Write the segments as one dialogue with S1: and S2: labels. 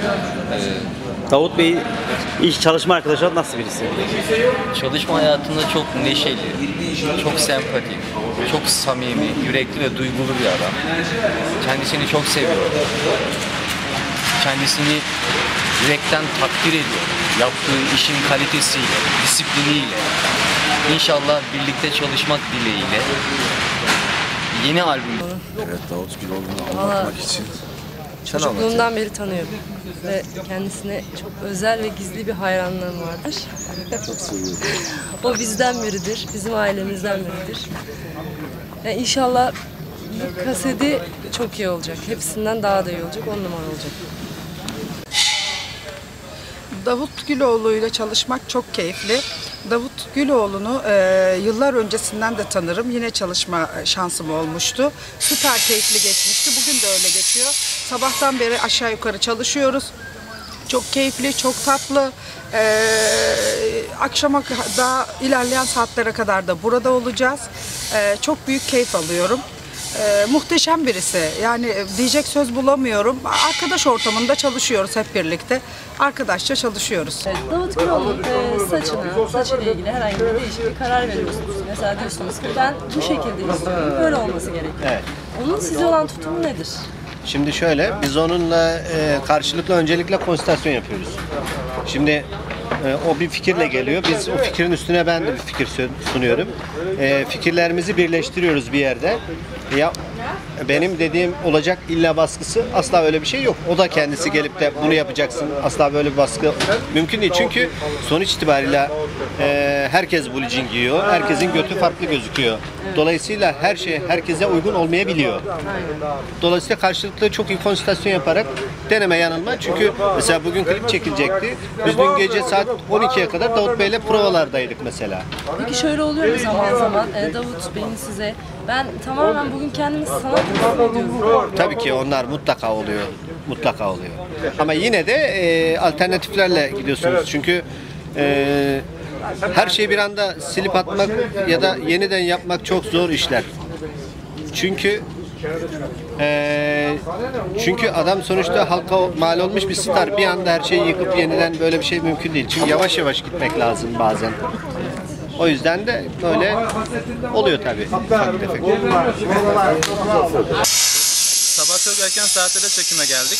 S1: Davut Bey iş çalışma arkadaşı nasıl birisi?
S2: Çalışma hayatında çok neşeli, çok sempatik, çok samimi, yürekli ve duygulu bir adam. Kendisini çok seviyorum. Kendisini yürekten takdir ediyorum. Yaptığı işin kalitesiyle, disipliniyle. İnşallah birlikte çalışmak dileğiyle. Yeni albüm.
S3: Evet, Davut Güloğlu'nu anlatmak için.
S4: Çocukluğumdan beri tanıyorum ve kendisine çok özel ve gizli bir hayranlığım vardır.
S3: Çok seviyorum.
S4: O bizden biridir, bizim ailemizden biridir. Yani İnşallah bu kaseti çok iyi olacak, hepsinden daha da iyi olacak, 10 numara olacak.
S5: Davut Güloğlu ile çalışmak çok keyifli. Davut Güloğlu'nu yıllar öncesinden de tanırım. Yine çalışma şansım olmuştu. Süper keyifli geçmişti. Bugün de öyle geçiyor. Sabahtan beri aşağı yukarı çalışıyoruz. Çok keyifli, çok tatlı. Akşama daha ilerleyen saatlere kadar da burada olacağız. Çok büyük keyif alıyorum. Muhteşem birisi. Yani diyecek söz bulamıyorum. Arkadaş ortamında çalışıyoruz hep birlikte. Arkadaşça çalışıyoruz.
S4: Evet, Davut Güloğlu'nun saçıyla ilgili herhangi bir değişik bir karar veriyorsunuz. Mesela diyorsunuz ki ben bu şekilde istiyorum, böyle olması gerekiyor.
S6: Evet.
S4: Onun size olan tutumu nedir?
S6: Şimdi şöyle, biz onunla karşılıklı öncelikle konsültasyon yapıyoruz. Şimdi o bir fikirle geliyor. Biz o fikrin üstüne ben de bir fikir sunuyorum. Fikirlerimizi birleştiriyoruz bir yerde. Ya benim dediğim olacak illa baskısı asla öyle bir şey yok. O da kendisi gelip de bunu yapacaksın. Asla böyle bir baskı mümkün değil. Çünkü sonuç itibariyle herkes blue jean giyiyor. Herkesin götü farklı gözüküyor. Dolayısıyla her şey herkese uygun olmayabiliyor. Dolayısıyla karşılıklı çok iyi konsültasyon yaparak deneme yanılma. Çünkü mesela bugün klip çekilecekti. Biz dün gece saat 12'ye kadar Davut Bey'le provalardaydık mesela.
S4: Peki şöyle oluyor mu zaman zaman Davut Bey'in size ben tamamen bugün kendimi sanat ediyorum.
S6: Tabii ki onlar mutlaka oluyor. Mutlaka oluyor. Ama yine de alternatiflerle gidiyorsunuz. Çünkü her şeyi bir anda silip atmak ya da yeniden yapmak çok zor işler. Çünkü adam sonuçta halka mal olmuş bir star. Bir anda her şeyi yıkıp yeniden böyle bir şey mümkün değil. Çünkü yavaş yavaş gitmek lazım bazen. O yüzden de böyle oluyor tabii.
S7: Sabah çok erken saatlerde çekime geldik.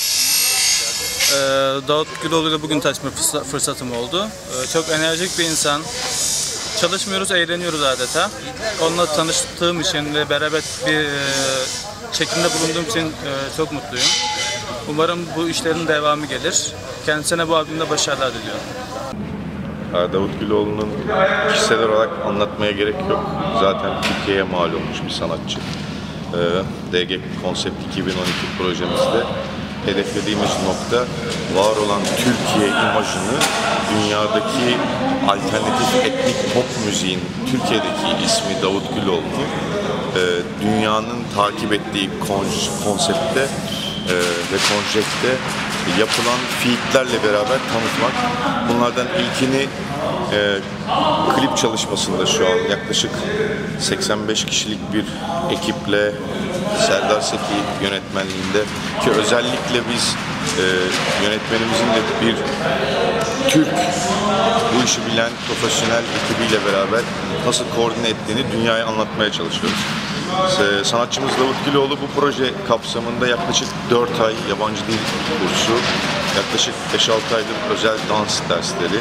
S7: Davut Güloğlu ile bugün tanışma fırsatım oldu. Çok enerjik bir insan. Çalışmıyoruz, eğleniyoruz adeta. Onunla tanıştığım için ve beraber bir çekimde bulunduğum için çok mutluyum. Umarım bu işlerin devamı gelir. Kendisine bu albümde başarılar diliyorum.
S3: Davut Güloğlu'nun kişisel olarak anlatmaya gerek yok. Zaten Türkiye'ye mal olmuş bir sanatçı. DG Konsept 2012 projemizde hedeflediğimiz nokta var olan Türkiye imajını dünyadaki alternatif etnik pop müziğin Türkiye'deki ismi Davut Güloğlu'nu dünyanın takip ettiği konseptte ve konjekte yapılan fiillerle beraber tanıtmak. Bunlardan ilkini klip çalışmasında şu an yaklaşık 85 kişilik bir ekiple Serdar Seki yönetmenliğinde ki özellikle biz yönetmenimizin de bir Türk bu işi bilen profesyonel ekibiyle beraber nasıl koordine ettiğini dünyaya anlatmaya çalışıyoruz. Sanatçımız Davut Güloğlu bu proje kapsamında yaklaşık 4 ay yabancı dil kursu, yaklaşık 5-6 aydır özel dans dersleri,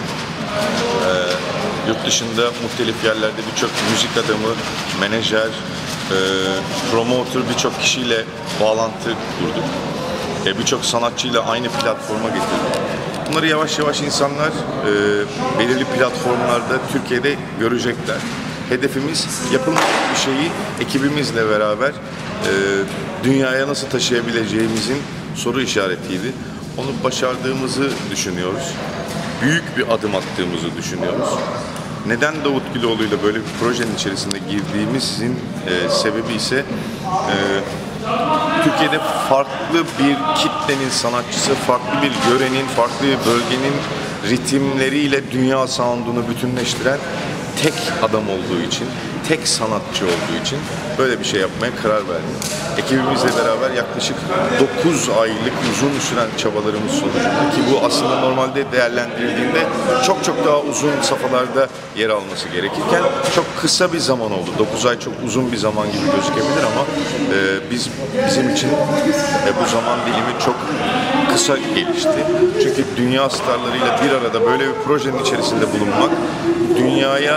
S3: yurt dışında muhtelif yerlerde birçok müzik adamı, menajer, promoter birçok kişiyle bağlantı kurduk. Birçok sanatçıyla aynı platforma getirdik. Bunları yavaş yavaş insanlar belirli platformlarda Türkiye'de görecekler. Hedefimiz yapılmış bir şeyi ekibimizle beraber dünyaya nasıl taşıyabileceğimizin soru işaretiydi. Onu başardığımızı düşünüyoruz. Büyük bir adım attığımızı düşünüyoruz. Neden Davut Güloğlu ile böyle bir projenin içerisinde girdiğimizin sebebi ise Türkiye'de farklı bir kitlenin sanatçısı, farklı bir yörenin, farklı bir bölgenin ritimleriyle dünya sound'unu bütünleştiren tek adam olduğu için tek sanatçı olduğu için böyle bir şey yapmaya karar verdim. Ekibimizle beraber yaklaşık 9 aylık uzun süren çabalarımız sonucunda, ki bu aslında normalde değerlendirildiğinde çok çok daha uzun safhalarda yer alması gerekirken çok kısa bir zaman oldu. 9 ay çok uzun bir zaman gibi gözükebilir ama bizim için bu zaman dilimi çok kısa gelişti. Çünkü dünya starlarıyla bir arada böyle bir projenin içerisinde bulunmak, dünyaya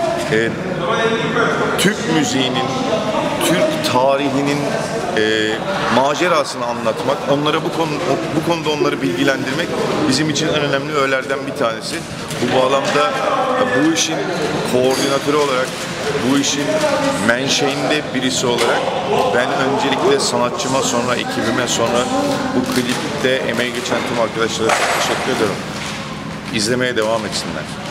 S3: Türk müziğinin, Türk tarihinin macerasını anlatmak, onlara bu konuda onları bilgilendirmek bizim için en önemli öğelerden bir tanesi. Bu bağlamda bu işin koordinatörü olarak, bu işin menşeinde birisi olarak ben öncelikle sanatçıma, sonra ekibime, sonra bu klipte emeği geçen tüm arkadaşlara çok teşekkür ederim. İzlemeye devam etsinler.